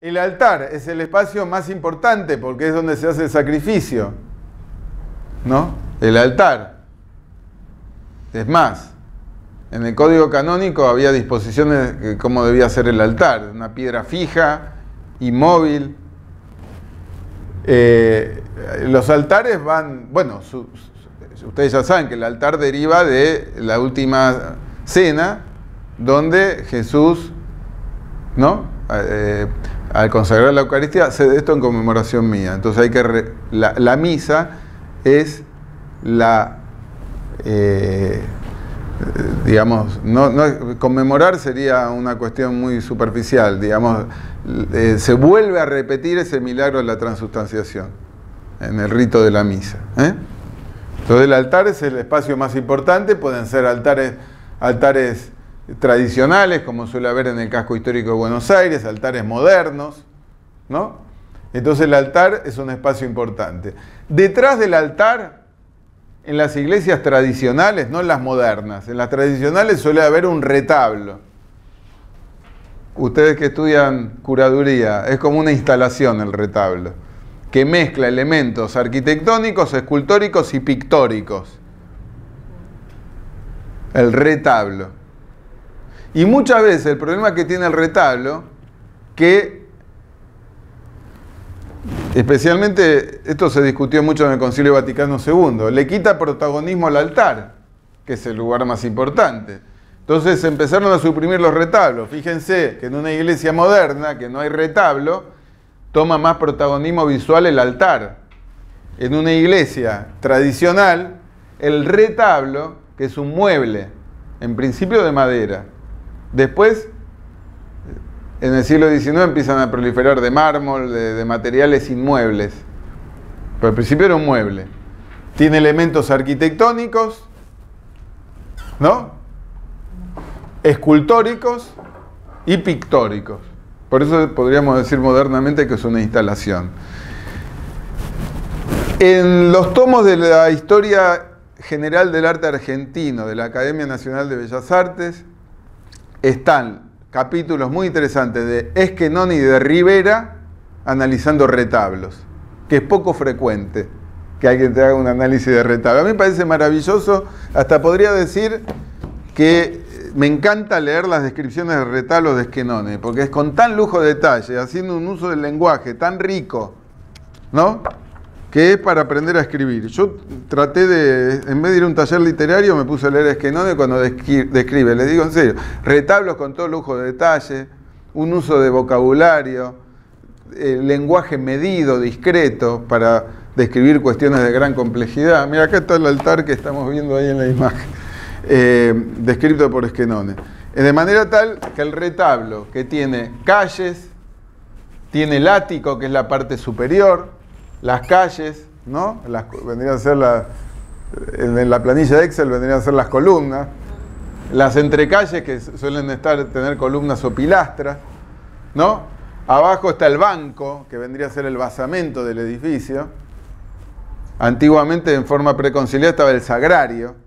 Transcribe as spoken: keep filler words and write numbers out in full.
El altar es el espacio más importante porque es donde se hace el sacrificio, ¿no? El altar. Es más, en el código canónico había disposiciones de cómo debía ser el altar, una piedra fija, inmóvil. Eh, los altares van, bueno, su, su, ustedes ya saben que el altar deriva de la última cena, donde Jesús, ¿no? Eh, al consagrar la Eucaristía, hace esto en conmemoración mía. Entonces hay que re, la, la misa es la eh, digamos, no, no, conmemorar sería una cuestión muy superficial, digamos, eh, se vuelve a repetir ese milagro de la transustanciación en el rito de la misa, ¿eh? Entonces el altar es el espacio más importante, pueden ser altares, altares tradicionales, como suele haber en el casco histórico de Buenos Aires, altares modernos, ¿no? Entonces el altar es un espacio importante. Detrás del altar, en las iglesias tradicionales, no en las modernas, en las tradicionales suele haber un retablo. Ustedes que estudian curaduría, es como una instalación el retablo, que mezcla elementos arquitectónicos, escultóricos y pictóricos. El retablo. Y muchas veces el problema que tiene el retablo, que especialmente esto se discutió mucho en el Concilio Vaticano segundo, le quita protagonismo al altar, que es el lugar más importante. Entonces empezaron a suprimir los retablos. Fíjense que en una iglesia moderna, que no hay retablo, toma más protagonismo visual el altar. En una iglesia tradicional, el retablo, que es un mueble, en principio de madera. Después, en el siglo diecinueve empiezan a proliferar de mármol, de, de materiales inmuebles. Pero al principio era un mueble. Tiene elementos arquitectónicos, ¿no? Escultóricos y pictóricos. Por eso podríamos decir modernamente que es una instalación. En los tomos de la Historia General del Arte Argentino de la Academia Nacional de Bellas Artes están capítulos muy interesantes de Esquenone y de Rivera analizando retablos, que es poco frecuente que alguien te haga un análisis de retablo. A mí me parece maravilloso, hasta podría decir que me encanta leer las descripciones de retablos de Esquenone, porque es con tan lujo de detalle, haciendo un uso del lenguaje tan rico, ¿no?, que es para aprender a escribir. Yo traté de, en vez de ir a un taller literario, me puse a leer Esquenone cuando describe, les digo en serio, retablos con todo lujo de detalle, un uso de vocabulario, eh, lenguaje medido, discreto, para describir cuestiones de gran complejidad. Mira, acá está el altar que estamos viendo ahí en la imagen, eh, descrito por Esquenone. De manera tal que el retablo, que tiene calles, tiene el ático, que es la parte superior, las calles, ¿no? Las, vendrían a ser la, en la planilla de Excel vendrían a ser las columnas, las entrecalles que suelen estar, tener columnas o pilastras, ¿no? Abajo está el banco, que vendría a ser el basamento del edificio. Antiguamente, en forma preconciliar, estaba el sagrario,